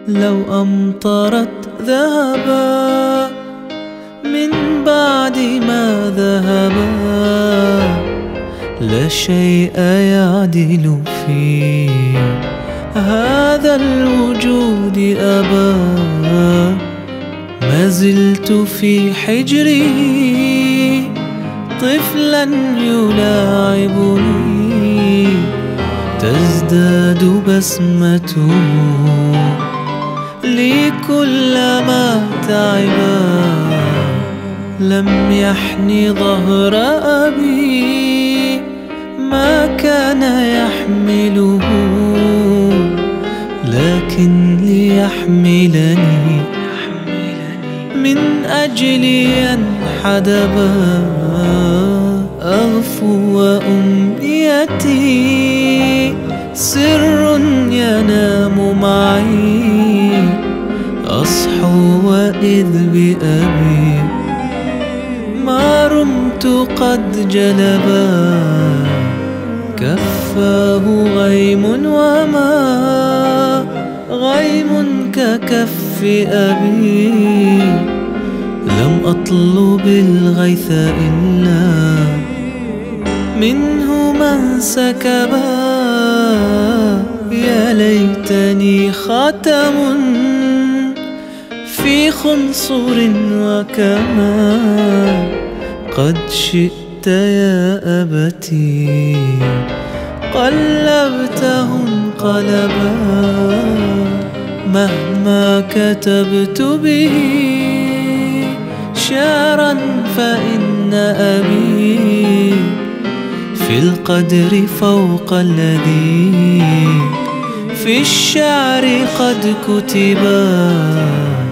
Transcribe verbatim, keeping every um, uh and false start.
لو أمطرت ذهبا من بعد ما ذهبا، لا شيء يعدل في هذا الوجود أبا. ما زلت في حجره طفلا يلاعبني، تزداد بسمته لي كلما تعبا. لم يحن ظهر أبي ما كان يحمله، لكن ليحملني من أجلي ينحدبا. أغفو وأمنيتي سر ينام معي، أصحو وإذ بأبي ما رمت قد جلبا. كفاه غيم وما غيم ككف أبي، لم أطلب الغيث إلا منه من سكبا. يا ليتني خاتم في خنصر وكما قد شئت يا أبتي قلبته انقلبا. مهما كتبت به شعرا فإن أبي في القدر فوق الذي في الشعر قد كتبا.